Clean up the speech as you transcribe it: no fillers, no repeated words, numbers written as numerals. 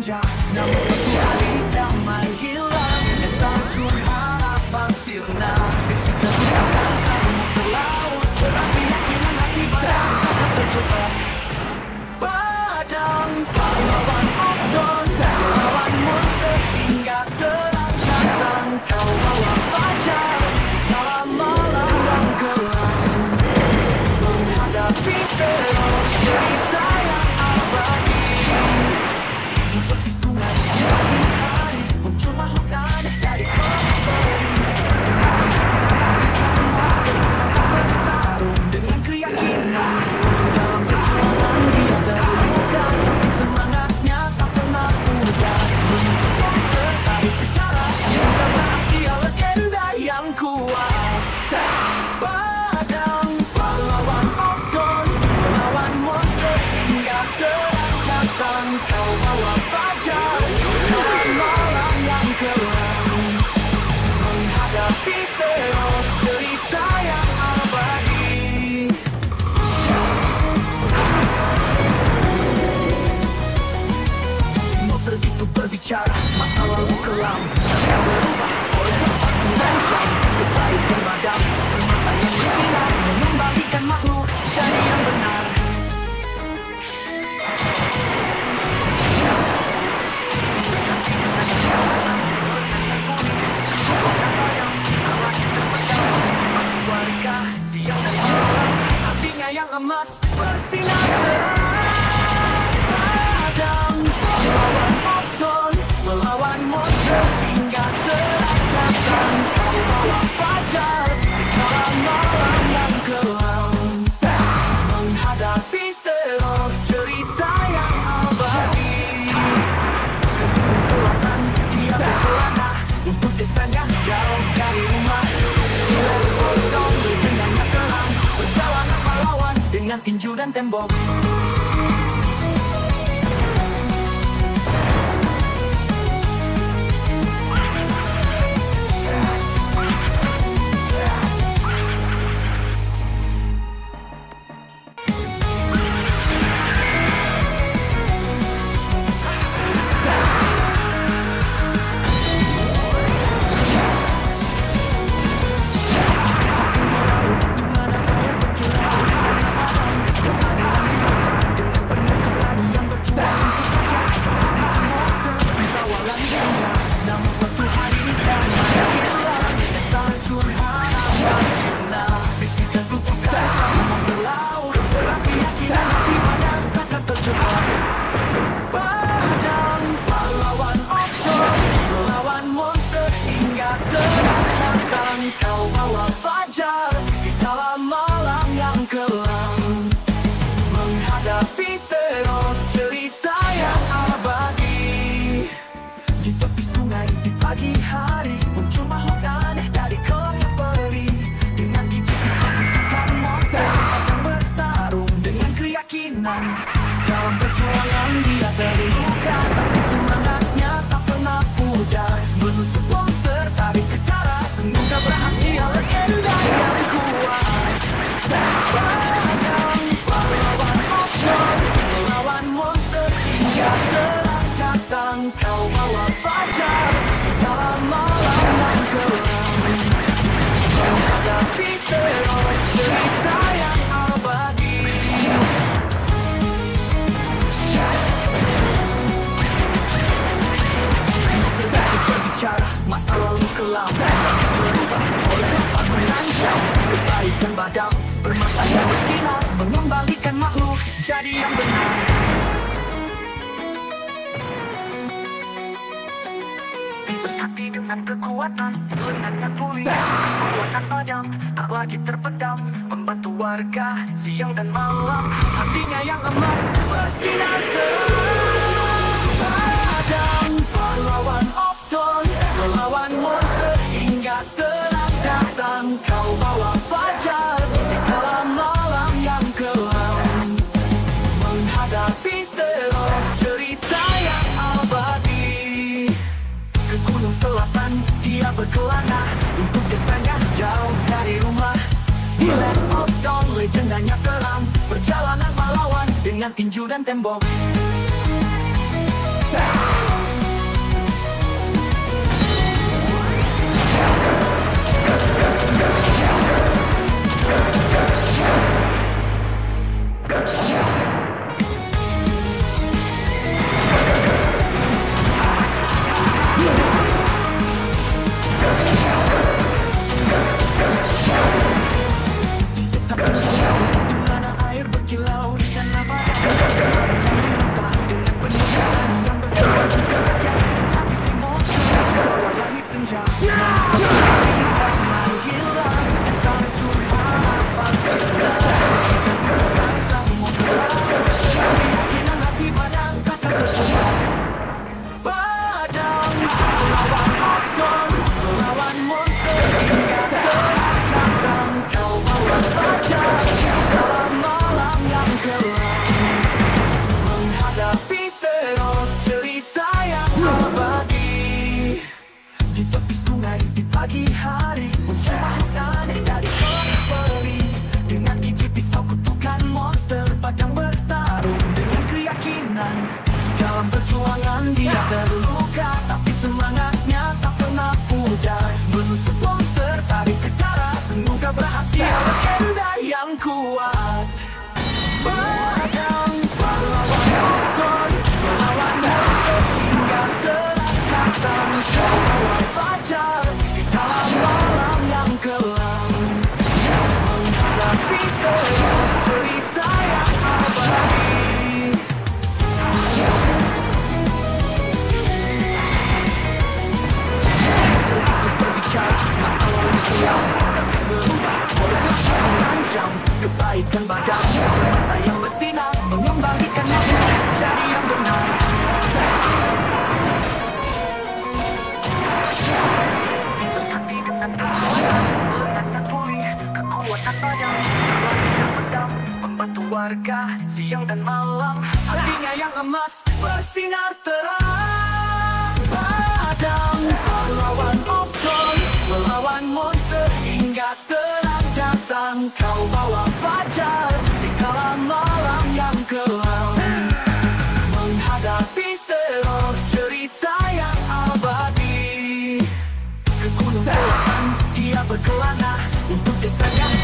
senja. Namun suatu hari damai hilang, salju harapan sirna. Bisikan bukan sang monster laut, serang keyakinan hati badan tak terjebak. Padang pahlawan of dawn, lawan monster hingga terang datang. Kau bawa fajar dalam malam yang gelap, menghadapi teror cerita yang abadi. Di tepi sungai pagi hari muncul makhluk aneh dari kolam beri. Menghadapi monster tak bertarung dengan keyakinan. Dalam perjuangan dia terluka, tapi semangatnya tak pernah pudar. Menusuk monster tarik bicara, kita rahasia legenda yang kuat. Padang pahlawan of dawn, melawan monster hingga terang datang. Kau bawa fajar dalam malam yang kelam, menghadapi teror cerita yang abadi. Monster itu berbicara masa lalu kelam, tak berubah oleh waktu dan jam. Kebaik bermadam, permata yang bersinar, mengembalikan makhluk jadi yang benar. Warga siang dan malam, hatinya yang emas bersinar terang. Padang pahlawan of dawn, melawan monster hingga terang datang. Kau bawa fajar di dalam malam yang kelam, menghadapi teror cerita yang abadi. Ke timur selatan dia berkelana untuk desanya jauh dari rumah. Silat of dawn, legendanya kelam, perjalanan pahlawan dengan tinju dan tembok. Namun suatu hari damai hilang, salju harapan sirna. Bisikan kutukan sang monster laut, serang keyakinan hati badan takkan terjebak. Padang pahlawan of dawn, melawan monster hingga terang datang. Kau bawa fajar di dalam malam yang kelam, menghadapi teror cerita yang abadi. Di tepi sungai di pagi hari muncul makhluk aneh dari kolam yang beri. Dengan gigi bisa menghentikan monster akan bertarung dengan keyakinan. Dalam perjuangan dia terluka, tapi semangatnya tak pernah pudar. Menusuk monster tarik ke darat, mengungkap rahasia legenda yang kuat. Padang pahlawan of dawn, melawan monster hingga terang datang. Kau bawa fajar dalam malam yang kelam, menghadapi teror cerita yang abadi. Monster itu berbicara masa lalu kelam, tak berubah oleh waktu dan jam. Kebaikan badam, permata yang bersinar, mengembalikan makhluk jadi yang benar. Berhati dengan kekuatan, lengannya pulih, kekuatan padam tak lagi terpendam, membantu warga siang dan malam, hatinya yang emas bersinar terang. Padang pahlawan of dawn, melawan monster hingga terang datang. Kau bawa fajar di dalam malam yang kelam, menghadapi teror cerita yang abadi. Ke gunung selatan dia berkelana untuk desanya jauh dari rumah. Silat of dawn, legendanya kelam, perjalanan pahlawan dengan tinju dan tembok. Pagi hari mencari aneh dari peri. Dengan gigi pisau kutukan monster padang bertarung dengan keyakinan. Dalam perjuangan dia terluka, tapi semangatnya tak pernah pudar. Menusuk monster tarik ke darat, semoga berhasil legenda yang kuat. Padang pahlawan Ofton, melawan monster hingga terangkat. Kau bawa fajar malam yang kelam, menghadapi teror cerita yang abadi. Segitu berbicara masa lalu silam, akan berubah oleh mengancam kebaikan badan. Mata yang bersinar mengembalikan jadi yang benar. Kekuatan padang, yang pedang membantu warga siang dan malam. Hatinya yang emas bersinar terang. Padang pahlawan Ofton, melawan monster hingga terang datang. Kau bawa fajar